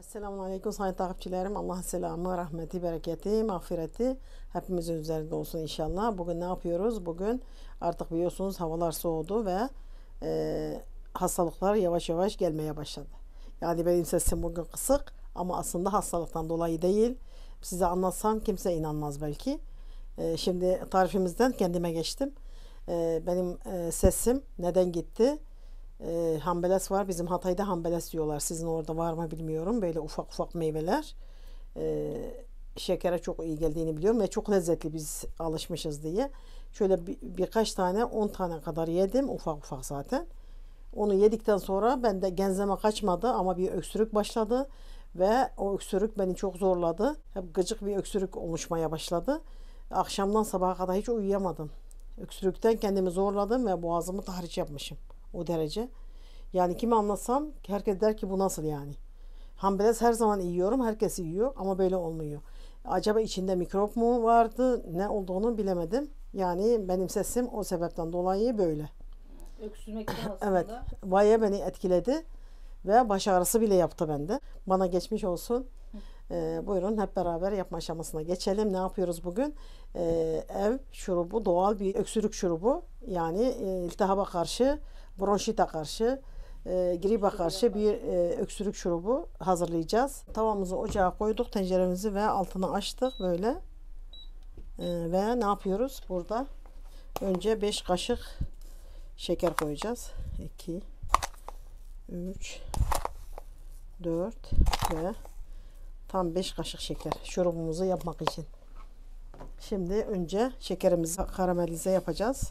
Esselamu Aleyküm sayın takipçilerim. Allah'ın selamı, rahmeti, bereketi, mağfireti hepimizin üzerinde olsun inşallah. Bugün ne yapıyoruz? Bugün artık biliyorsunuz havalar soğudu ve hastalıklar yavaş yavaş gelmeye başladı. Yani benim sesim bugün kısık ama aslında hastalıktan dolayı değil. Size anlatsam kimse inanmaz belki. Şimdi tarifimizden kendime geçtim. Benim sesim neden gitti? Hambeles var. Bizim Hatay'da hambeles diyorlar. Sizin orada var mı bilmiyorum. Böyle ufak ufak meyveler. Şekere çok iyi geldiğini biliyorum ve çok lezzetli, biz alışmışız diye. Şöyle birkaç tane, 10 tane kadar yedim. Ufak ufak zaten. Onu yedikten sonra ben de genzeme kaçmadı ama bir öksürük başladı. Ve o öksürük beni çok zorladı. Hep gıcık bir öksürük oluşmaya başladı. Akşamdan sabaha kadar hiç uyuyamadım. Öksürükten kendimi zorladım ve boğazımı tahriş yapmışım. O derece. Yani kime anlatsam herkes der ki bu nasıl yani. Hambeles her zaman yiyorum. Herkes yiyor ama böyle olmuyor. Acaba içinde mikrop mu vardı? Ne olduğunu bilemedim. Yani benim sesim o sebepten dolayı böyle. Öksürmekten aslında. Evet. Bayağı beni etkiledi. Ve baş ağrısı bile yaptı bende. Bana geçmiş olsun. Buyurun hep beraber yapma aşamasına geçelim. Ne yapıyoruz bugün? Ev şurubu, doğal bir öksürük şurubu. Yani iltihaba karşı, bronşite karşı, gribe karşı bir öksürük şurubu hazırlayacağız. Tavamızı ocağa koyduk, tenceremizi ve altını açtık böyle. Ve ne yapıyoruz? Burada önce 5 kaşık şeker koyacağız. 2, 3, 4 ve tam 5 kaşık şeker şurubumuzu yapmak için. Şimdi önce şekerimizi karamelize yapacağız.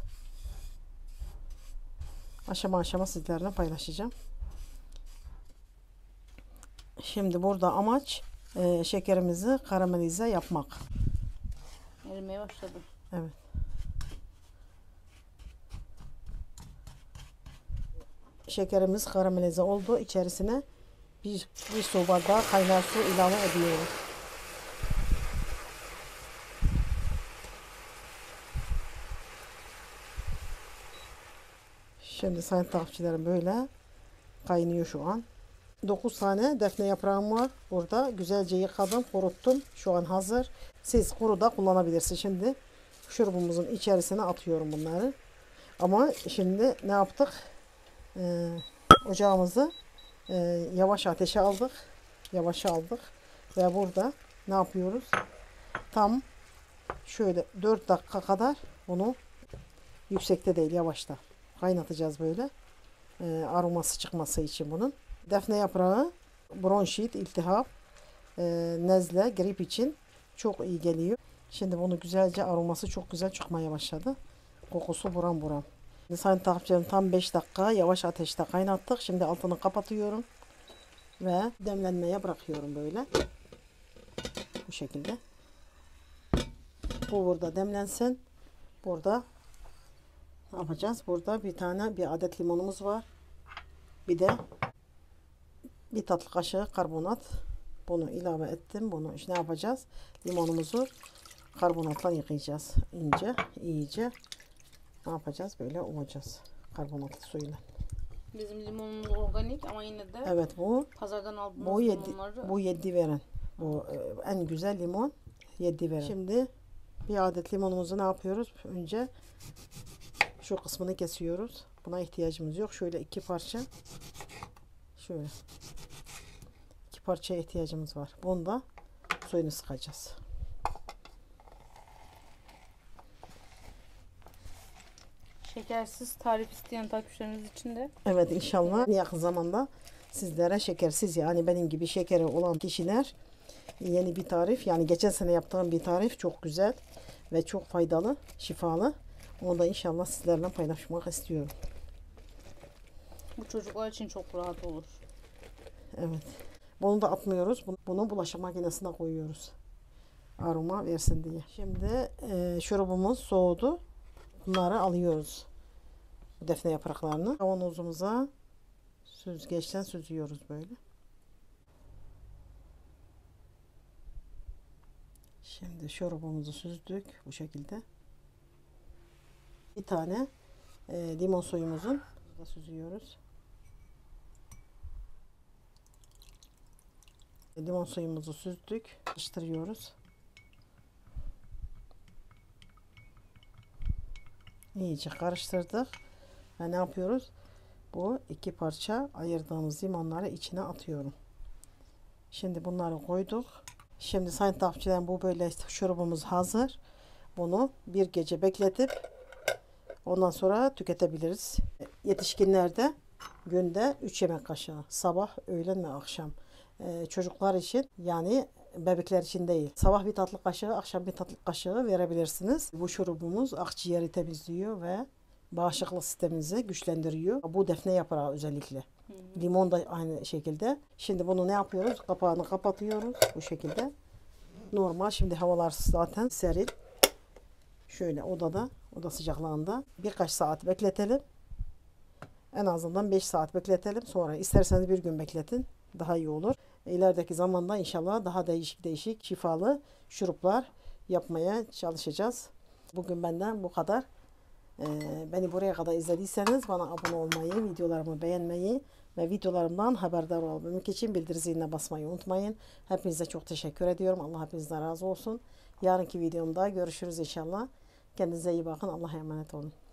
Aşama aşama sizlerle paylaşacağım. Şimdi burada amaç şekerimizi karamelize yapmak. Erimeye başladı. Evet. Şekerimiz karamelize oldu. İçerisine bir su bardağı kaynar su ilave ediyoruz. Şimdi sayın takipçilerim böyle kaynıyor şu an. 9 tane defne yaprağım var burada. Güzelce yıkadım, kuruttum. Şu an hazır. Siz kuru da kullanabilirsiniz. Şimdi şurubumuzun içerisine atıyorum bunları. Ama şimdi ne yaptık? Ocağımızı yavaş ateşe aldık. Yavaşa aldık. Ve burada ne yapıyoruz? Tam şöyle 4 dakika kadar bunu yüksekte değil, yavaşta kaynatacağız böyle. Aroması çıkması için bunun. Defne yaprağı bronşit, iltihap, nezle, grip için çok iyi geliyor. Şimdi bunu güzelce aroması çok güzel çıkmaya başladı. Kokusu buram buram. Sayın takipçilerim tam 5 dakika yavaş ateşte kaynattık. Şimdi altını kapatıyorum ve demlenmeye bırakıyorum böyle. Bu şekilde. Bu burada demlensin. Burada ne yapacağız? Burada bir adet limonumuz var. Bir de bir tatlı kaşığı karbonat. Bunu ilave ettim. Bunu işte ne yapacağız? Limonumuzu karbonatla yıkayacağız. İyice. Ne yapacağız? Böyle ovacağız. Karbonatlı suyla. Bizim limonumuz organik ama yine de Evet, bu pazardan aldığımız bu limonları. bu 7 veren. Bu en güzel limon 7 veren. Şimdi bir adet limonumuzu ne yapıyoruz? Önce şu kısmını kesiyoruz. Buna ihtiyacımız yok. Şöyle 2 parça. Şöyle 2 parçaya ihtiyacımız var. Bunda suyunu sıkacağız. Şekersiz tarif isteyen takipçilerimiz için de Evet, inşallah yakın zamanda sizlere şekersiz, yani benim gibi şekeri olan kişiler yeni bir tarif, yani geçen sene yaptığım bir tarif çok güzel ve çok faydalı, şifalı. Onu da inşallah sizlerle paylaşmak istiyorum. bu çocuklar için çok rahat olur. Evet. Bunu da atmıyoruz. Bunu bulaşık makinesine koyuyoruz. Aroma versin diye. Şimdi şurubumuz soğudu. Bunları alıyoruz. Defne yapraklarını. Kavanozumuza süzgeçten süzüyoruz böyle. Şimdi şurubumuzu süzdük bu şekilde. Bir tane limon suyumuzun da süzüyoruz. Limon suyumuzu süzdük. Karıştırıyoruz. İyice karıştırdık. Ve ne yapıyoruz? Bu 2 parça ayırdığımız limonları içine atıyorum. Şimdi bunları koyduk. Şimdi sayın takipçilerim, bu böyle şurubumuz hazır. Bunu bir gece bekletip ondan sonra tüketebiliriz. Yetişkinlerde günde 3 yemek kaşığı. Sabah, öğlen ve akşam. Çocuklar için, yani bebekler için değil. Sabah bir tatlı kaşığı, akşam bir tatlı kaşığı verebilirsiniz. Bu şurubumuz akciğeri temizliyor ve bağışıklık sisteminizi güçlendiriyor. Bu defne yaprağı özellikle. Limon da aynı şekilde. Şimdi bunu ne yapıyoruz? Kapağını kapatıyoruz bu şekilde. Normal, şimdi havalar zaten serin. Şöyle oda sıcaklığında birkaç saat bekletelim. En azından 5 saat bekletelim. Sonra isterseniz bir gün bekletin. Daha iyi olur. İlerideki zamanda inşallah daha değişik şifalı şuruplar yapmaya çalışacağız. Bugün benden bu kadar. Beni buraya kadar izlediyseniz bana abone olmayı, videolarımı beğenmeyi ve videolarımdan haberdar olmak için bildirim ziline basmayı unutmayın. Hepinize çok teşekkür ediyorum. Allah hepinizden razı olsun. Yarınki videomda görüşürüz inşallah. Kendinize iyi bakın. Allah'a emanet olun.